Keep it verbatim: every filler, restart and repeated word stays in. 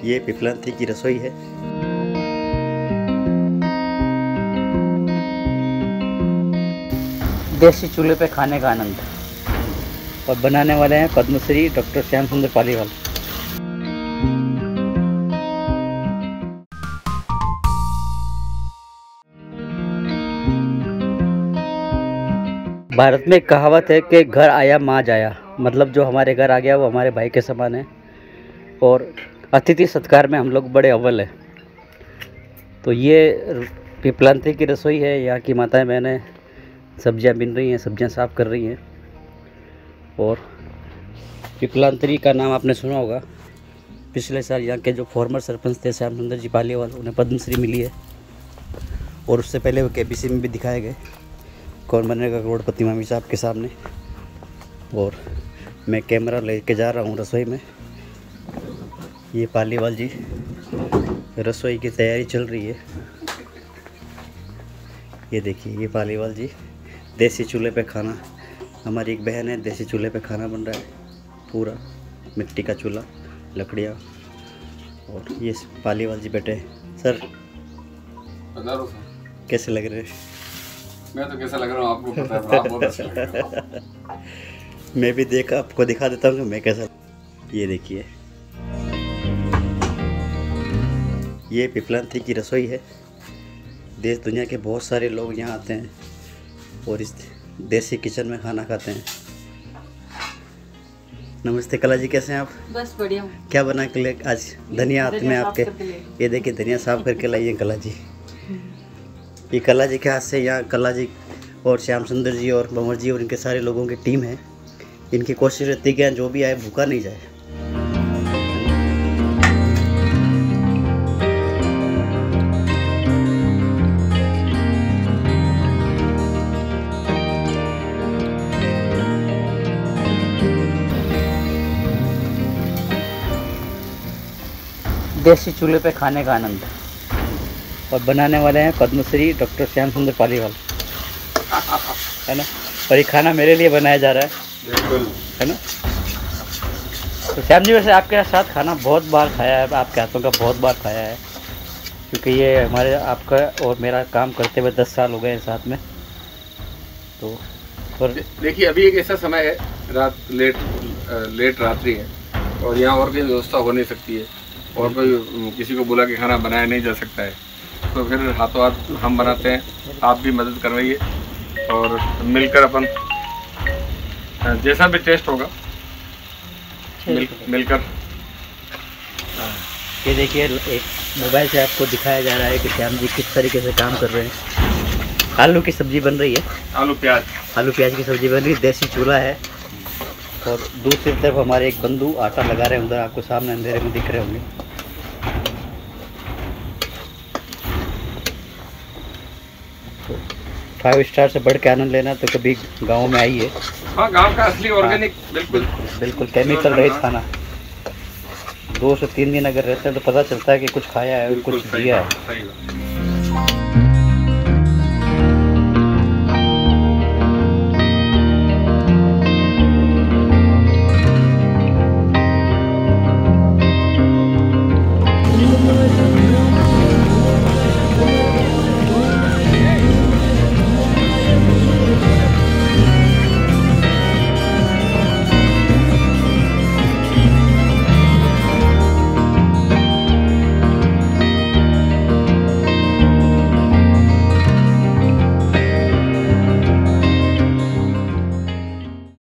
ये पिपलांती की रसोई है। देसी चूल्हे पे खाने का आनंद, और बनाने वाले हैं पद्मश्री डॉक्टर श्याम सुंदर पालीवाल। भारत में एक कहावत है कि घर आया माँ जाया, मतलब जो हमारे घर आ गया वो हमारे भाई के समान है, और अतिथि सत्कार में हम लोग बड़े अव्वल हैं। तो ये पिपलांती की रसोई है। यहाँ की माताएं बहनें सब्जियां बिन रही हैं, सब्जियां साफ़ कर रही हैं। और पिपलांती का नाम आपने सुना होगा। पिछले साल यहाँ के जो फॉर्मर सरपंच थे श्याम सुंदर जी पालीवाल, उन्हें पद्मश्री मिली है। और उससे पहले वो केबीसी में भी दिखाए गए, कौन बनेगा करोड़पति मामी साहब के सामने। और मैं कैमरा लेके जा रहा हूँ रसोई में। ये पालीवाल जी रसोई की तैयारी चल रही है। ये देखिए, ये पालीवाल जी देसी चूल्हे पे खाना, हमारी एक बहन है, देसी चूल्हे पे खाना बन रहा है, पूरा मिट्टी का चूल्हा, लकड़ियाँ। और ये पालीवाल जी बैठे। सर कैसे लग रहे हैं? मैं तो कैसा लग रहा हूँ आपको पता है, आप बहुत अच्छा लग रहे हो। मैं भी देखा, आपको दिखा देता हूँ कि मैं कैसा। ये देखिए, ये पिपलांती की रसोई है। देश दुनिया के बहुत सारे लोग यहाँ आते हैं और इस देसी किचन में खाना खाते हैं। नमस्ते कला जी, कैसे हैं आप? बस बढ़िया हूँ। क्या बना के ले आज? धनिया हाथ में आपके। ये देखिए, धनिया साफ करके लाइए कला जी। ये कला जी के हाथ से, यहाँ कला जी और श्याम सुंदर जी और भंवर जी और इनके सारे लोगों की टीम है। इनकी कोशिश रहती है कि जो भी आए भूखा नहीं जाए। देसी चूल्हे पे खाने का आनंद, और बनाने वाले हैं पद्मश्री डॉक्टर श्याम सुंदर पालीवाल, है ना। और ये खाना मेरे लिए बनाया जा रहा है, बिल्कुल, है ना। तो श्याम जी, वैसे आपके साथ खाना बहुत बार खाया है, आपके हाथों का बहुत बार खाया है, क्योंकि ये हमारे आपका और मेरा काम करते हुए दस साल हो गए हैं साथ में। तो और देखिए, अभी एक ऐसा समय है, रात लेट लेट रात्रि है, और यहाँ और कोई व्यवस्था हो नहीं सकती है, और कोई किसी को बुला के खाना बनाया नहीं जा सकता है। तो फिर हाथों हाथ हम बनाते हैं, आप भी मदद करवाइए, और मिलकर अपन जैसा भी टेस्ट होगा मिल, मिलकर। ये देखिए, एक मोबाइल से आपको दिखाया जा रहा है कि श्याम जी किस तरीके से काम कर रहे हैं। आलू की सब्जी बन रही है, आलू प्याज आलू प्याज की सब्जी बन रही है। देसी चूल्हा है, और दूसरी तरफ हमारे एक बंधु आटा लगा रहे हैं, उधर आपको सामने अंधेरे में दिख रहे होंगे। तो फाइव स्टार से बढ़ के आनंद लेना तो कभी गांव में आइए। हाँ, गांव का असली ऑर्गेनिक, बिल्कुल बिल्कुल केमिकल रहित खाना। दो से तीन दिन अगर रहते हैं तो पता चलता है कि कुछ खाया है, कुछ दिया है।